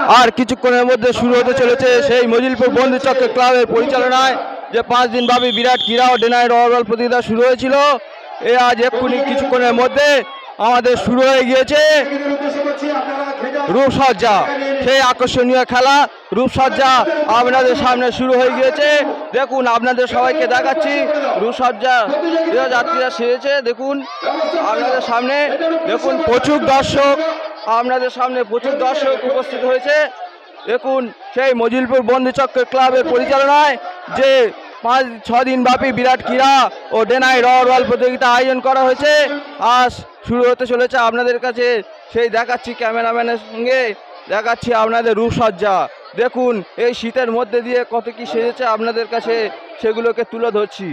আর কিছুক্ষণের মধ্যে শুরু হতে চলেছে সেই মজিলপুর বন্ধুচক্র ক্লাবের পরিচালনায় যে 5 দিন ব্যাপী বিরাট ক্রীড়া ও ডে নাইট ওভারঅল প্রতিযোগিতা শুরু হয়েছিল। এ আজ এক্ষুনি কিছুক্ষণের মধ্যে আমাদের শুরু হয়ে গিয়েছে রূপসজ্জা, সেই আকর্ষণীয় খেলা রূপসজ্জা আপনাদের সামনে শুরু হয়ে গিয়েছে। দেখুন আপনাদের সবাইকে দেখাচ্ছি রূপসজ্জা যাত্রীরা সেরেছে। দেখুন আপনাদের সামনে, দেখুন প্রচুর দর্শক, আপনাদের সামনে প্রচুর দর্শক উপস্থিত হয়েছে। দেখুন সেই মজিলপুর বন্ধুচক্র ক্লাবের পরিচালনায় যে 5-6 দিন ব্যাপী বিরাট ক্রীড়া ও ডে নাইট ওভারঅল প্রতিযোগিতা আয়োজন করা হয়েছে আজ শুরু হতে চলেছে। আপনাদের কাছে সেই দেখাচ্ছি, ক্যামেরাম্যানের সঙ্গে দেখাচ্ছি আপনাদের রূপসজ্জা। দেখুন এই শীতের মধ্যে দিয়ে কত কি সেজেছে, আপনাদের কাছে সেগুলোকে তুলে ধরছি।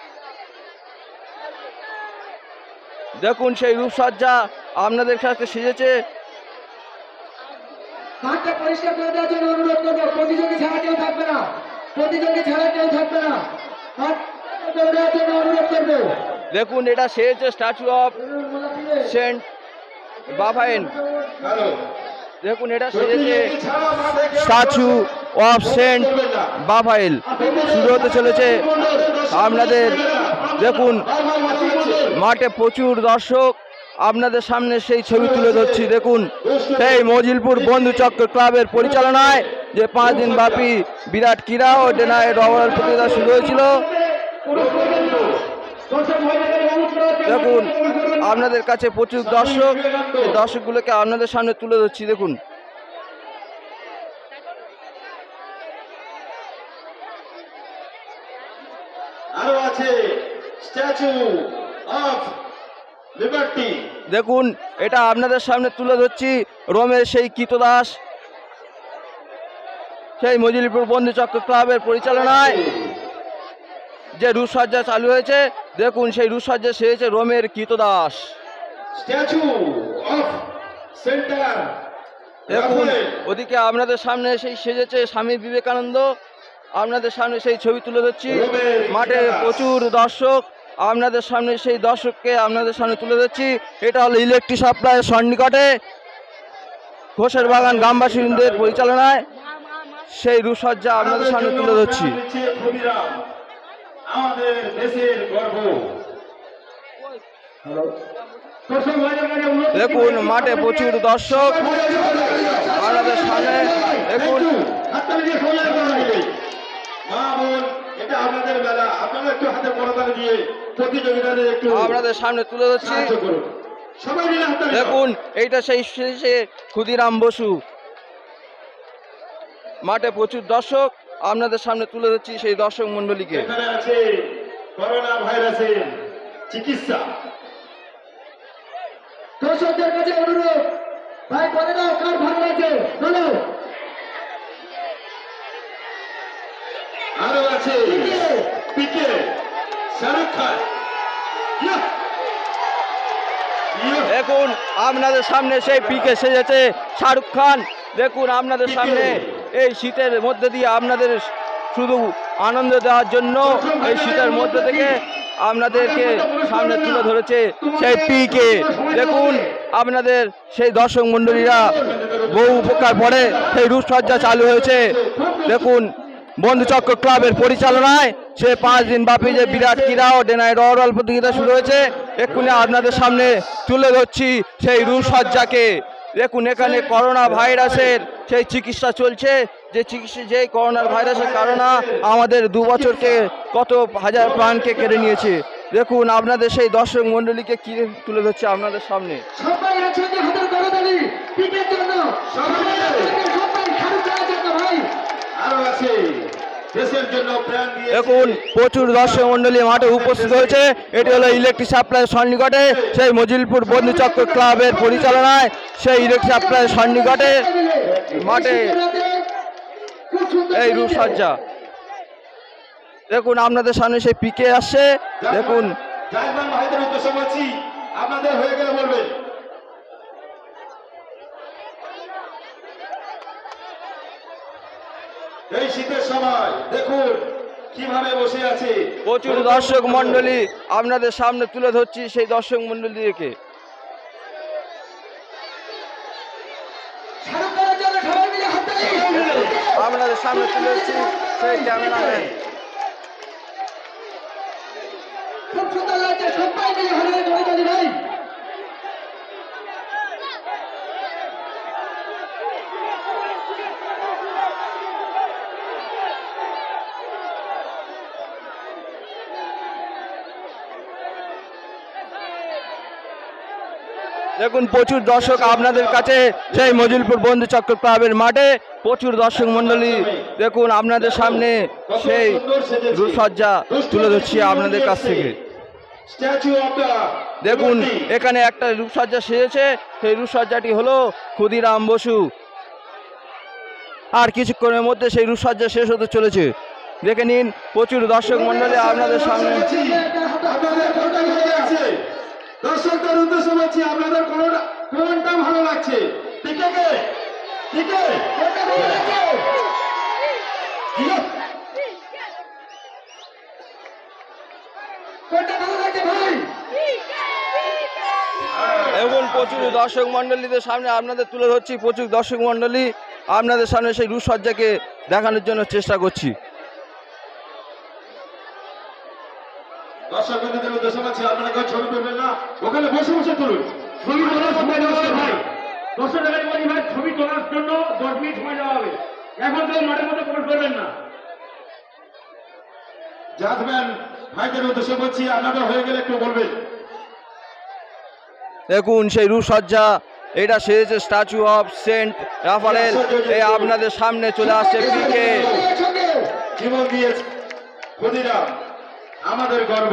দেখুন সেই রূপসজ্জা আপনাদের কাছে সেজেছে। মাঠটা পরিষ্কার করে দেওয়ার জন্য অনুরোধ করবো, প্রতিযোগী ছাড়া কেউ থাকবে না, প্রতিযোগী ছাড়া কেউ থাকবে না, মাঠ করে দেওয়ার জন্য অনুরোধ করবো। দেখুন এটা সেজেছে স্ট্যাচু অফ সেন্ট বাফাইন। দেখুন এটা সেজেছে স্ট্যাচু অফ সেন্ট বাফাইল। শুরু হতে চলেছে আপনাদের। দেখুন মাঠে প্রচুর দর্শক, আপনাদের সামনে সেই ছবি তুলে ধরছি। দেখুন সেই মজিলপুর বন্ধুচক্র ক্লাবের পরিচালনায় যে 5 দিন ব্যাপী বিরাট ক্রীড়া ও ডে নাইট ওভারঅল প্রতিযোগিতা শুরু হয়েছিল। দেখুন আপনাদের কাছে প্রচুর দর্শক, এই দর্শকগুলোকে আপনাদের সামনে তুলে ধরছি। দেখুন আরো আছে স্ট্যাচু অফ লিবার্টি। দেখুন এটা আপনাদের সামনে তুলে ধরছি রোমের সেই কৃতদাস, সেই মজিলপুর বন্ধুচক্র ক্লাবের পরিচালনায় যে রূপসজ্জা চালু হয়েছে। দেখুন সেই রূপসজ্জা সেজেছে রোমের কৃতদাস। Statue of centre. দেখুন ওদিকে আপনাদের সামনে সেই সেজেছে স্বামী বিবেকানন্দ। আপনাদের সামনে সেই ছবি তুলে ধরছি। মাঠে প্রচুর দর্শক, আপনাদের সামনে সেই দর্শককে আপনাদের সামনে তুলে ধরছি। এটা হলো ইলেকট্রিক সাপ্লাইয়ের সন্নিকটে ঘোষের বাগান গ্রামবাসীদের পরিচালনায় সেই রূপসজ্জা আপনাদের সামনে তুলে ধরছি। আমাদের দেশের গর্ব। দেখুন মাঠে প্রচুর দর্শক আপনাদের সামনে। দেখুন এটা আপনাদের বেলা, আপনারা একটু হাতে করতালি দিয়ে প্রতিযোগিতাদের একটু আপনাদের সামনে তুলে ধরছি। সবাই মিলে হাতে দেখুন এইটা সেই ক্ষুদিরাম বসু। মাঠে প্রচুর দর্শক, আপনাদের সামনে তুলে ধরছি সেই দর্শক মন্ডলীকে। এখানে আছে করোনা ভাইরাসের চিকিৎসা। দর্শকদের কাছে অনুরোধ, ভাই বলে দাও কার ভালো লাগে বলো। আরো আছে পিকে শাহরুখ খান। দেখুন আপনাদের সামনে সেই পিকে সেজেছে শাহরুখ খান। দেখুন আপনাদের সামনে এই শীতের মধ্যে দিয়ে আপনাদের শুধু আনন্দ দেওয়ার জন্য এই শীতের মধ্যে থেকে আপনাদেরকে সামনে তুলে ধরেছে সেই পিকে। দেখুন আপনাদের সেই দর্শক মণ্ডলীরা বহু উপকার পরে সেই রূপসজ্জা চালু হয়েছে। দেখুন বন্ধুচক্র ক্লাবের পরিচালনায় সে 5 দিন ব্যাপী যে বিরাট ক্রীড়া ও ডে নাইট ওভারঅল প্রতিযোগিতা শুরু হয়েছে এক্ষুনি আপনাদের সামনে তুলে ধরছি সেই রূপসজ্জাকে। দেখুন এখানে করোনা ভাইরাসের সেই চিকিৎসা চলছে, যে চিকিৎসা যেই করোনা ভাইরাসের কারণে আমাদের 2 বছরকে কত হাজার প্রাণকে কেড়ে নিয়েছে। দেখুন আপনাদের সেই দর্শক মণ্ডলীকে কি তুলে ধরছে আপনাদের সামনে। সবাই একসঙ্গে হাতের করতালি পিকের জন্য, সবাই শাহরুখ খানের জন্য ভাই। আরো আছে দেশের জন্য প্রাণ দিয়ে। দেখুন প্রচুর দর্শক মণ্ডলী মাঠে উপস্থিত হয়েছে। এটি হলো ইলেকট্রিক সাপ্লাইয়ের সন্নিকটে সেই মজিলপুর বন্ধুচক্র ক্লাবের পরিচালনায় সেই ইলেকট্রিক সাপ্লাইয়ের সন্নিকটে মাঠে এই রূপসজ্জা। দেখুন আপনাদের সামনে সেই পিকে আসছে। দেখুন জায়মান ভাইদের উদ্দেশ্য বলছি, আপনাদের হয়ে গেলে বলবেন। এই শীতের সময় দেখুন কিভাবে বসে আছে প্রচুর দর্শক মণ্ডলী আপনাদের সামনে তুলে ধরছি সেই দর্শক মণ্ডলীকে। শাহরুখ খানের জন্য সবাই মিলে হাতে আপনাদের সামনে তুলে ধরছি সেই ক্যামেরাম্যান। খুব সুন্দর লাগছে, সবাই মিলে হারিয়ে গড়ে ভাই। দেখুন প্রচুর দর্শক আপনাদের কাছে সেই মজিলপুর বন্ধু চক্র ক্লাবের মাঠে প্রচুর দর্শক মণ্ডলী। দেখুন আপনাদের সামনে সেই রূপসজ্জা তুলে ধরছি আপনাদের কাছ থেকে। স্ট্যাচু অফ দ্য দেখুন এখানে একটা রূপসজ্জা সেজেছে, সেই রূপসজ্জাটি হলো ক্ষুদিরাম বসু। আর কিছুক্ষণের মধ্যে সেই রূপসজ্জা শেষ হতে চলেছে। দেখে নিন প্রচুর দর্শক মণ্ডলী আপনাদের সামনে। আপনাদের কোনটা ভালো লাগছে? দর্শকদের উদ্দেশ্য বলছি, আপনাদের কোনটা ভালো লাগছে? টিকে কে? টিকে? কোনটা ভালো লাগছে? কোনটা ভালো লাগছে ভাই? এবং প্রচুর দর্শক মণ্ডলীদের সামনে আপনাদের তুলে ধরছি। প্রচুর দর্শক মণ্ডলী আপনাদের সামনে সেই রূপসজ্জাকে দেখানোর জন্য চেষ্টা করছি। দর্শকদের উদ্দেশ্য বলছি, আপনারা কেউ ছবি তুলবেন না, ওখানে বসে বসে তুলুন। ছবি তোলার সময় দেওয়া হবে ভাই। দর্শকদের বলি ভাই, ছবি তোলার জন্য 10 মিনিট সময় দেওয়া হবে। এখন কেউ মাঠের মধ্যে প্রবেশ করবেন না। জাজম্যান ভাইদের উদ্দেশ্য বলছি, আপনাদের হয়ে গেলে একটু বলবেন। দেখুন সেই রূপসজ্জা, এটা সেজেছে স্ট্যাচু অফ সেন্ট রাফারেল। এই আপনাদের সামনে চলে আসছে পিকে। জীবন দিয়েছে ক্ষুদিরাম, আমাদের গর্ব।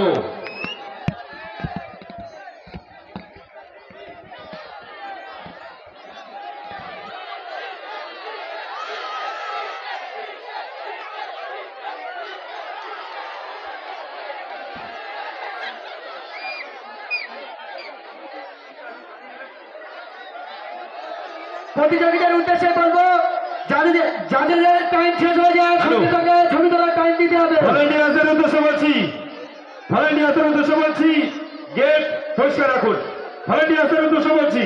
প্রতিযোগীদের উদ্দেশ্যে বলবো, যাদের টাইম শেষ হয়ে যায় ছবি তোলার টাইম দিতে হবে। ভলেন্টিয়ার্সের উদ্দেশ্য বলছি, ভলেন্টিয়ার্সের উদ্দেশ্য বলছি, গেট পরিষ্কার রাখুন। ভলেন্টিয়ার্সের উদ্দেশ্য বলছি।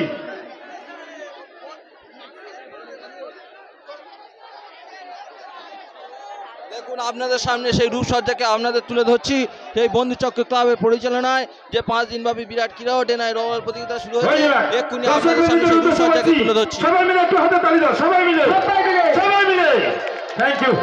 দেখুন আপনাদের সামনে সেই রূপসজ্জাকে আপনাদের তুলে ধরছি সেই বন্ধুচক্র ক্লাবের পরিচালনায়, যে 5 দিনব্যাপী বিরাট ক্রীড়া ও ডেনায় রবার প্রতিযোগিতা শুরু হয়েছে। এক্ষুনি আপনাদের সামনে সেই রূপসজ্জাকে তুলে ধরছি। সবাই মিলে একটু হাতে তালি দাও, সবাই মিলে, সবাই মিলে। Thank you.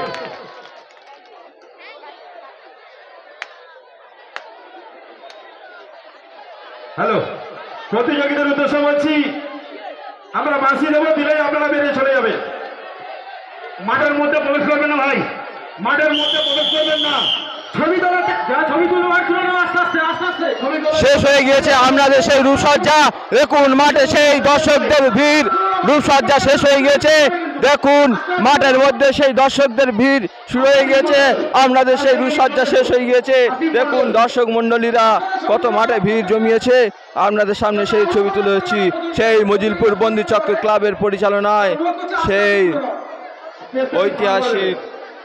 হ্যালো, প্রতিযোগীদের উদ্দেশ্য বলছি, আমরা বাঁশি দেবো, দিলেই আপনারা বেরিয়ে চলে যাবে। মাঠের মধ্যে প্রবেশ করবেন না ভাই, মাঠের মধ্যে প্রবেশ করবেন না। ছবি তোলাতে ছবি তুলবার জন্য আস্তে আস্তে আস্তে আস্তে ছবি তোলা শেষ হয়ে গিয়েছে আপনাদের সেই রূপসজ্জা। দেখুন মাঠে সেই দর্শকদের ভিড়, রূপসজ্জা শেষ হয়ে গিয়েছে। দেখুন মাঠের মধ্যে সেই দর্শকদের ভিড় শুরু হয়ে গিয়েছে, আপনাদের সেই রূপসজ্জা শেষ হয়ে গিয়েছে। দেখুন দর্শক মণ্ডলীরা কত মাঠে ভিড় জমিয়েছে। আপনাদের সামনে সেই ছবি তুলে ধরছি সেই মজিলপুর বন্ধু চক্র ক্লাবের পরিচালনায় সেই ঐতিহাসিক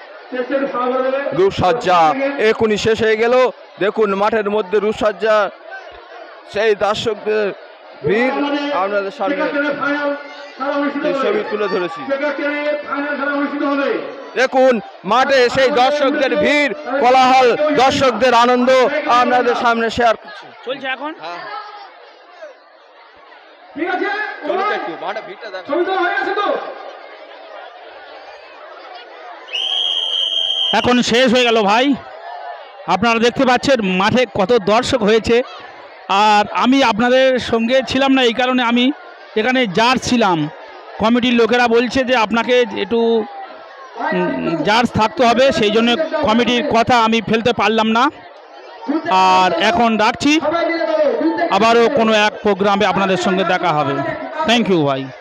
রূপসজ্জা এখনই শেষ হয়ে গেল। দেখুন মাঠের মধ্যে রূপসজ্জা, সেই দর্শকদের ভিড় আপনাদের সামনে ছবি তুলে ধরেছি। দেখুন মাঠে সেই দর্শকদের ভিড়, কোলাহল, দর্শকদের আনন্দ আপনাদের সামনে শেয়ার করছি। চলছে এখন। হ্যাঁ ঠিক আছে, চলুন একটু মাঠে ভিড়টা দেখো। ছবি তোলা হয়ে গেছে তো? এখন শেষ হয়ে গেল ভাই। আপনারা দেখতে পাচ্ছেন মাঠে কত দর্শক হয়েছে। আর আমি আপনাদের সঙ্গে ছিলাম না, এই কারণে আমি এখানে জাজ ছিলাম। কমিটির লোকেরা বলছে যে আপনাকে একটু জাজ থাকতে হবে, সেই জন্য কমিটির কথা আমি ফেলতে পারলাম না। আর এখন রাখছি, সবাই মিলে বলো, আবারও কোনো এক প্রোগ্রামে আপনাদের সঙ্গে দেখা হবে। থ্যাংক ইউ ভাই।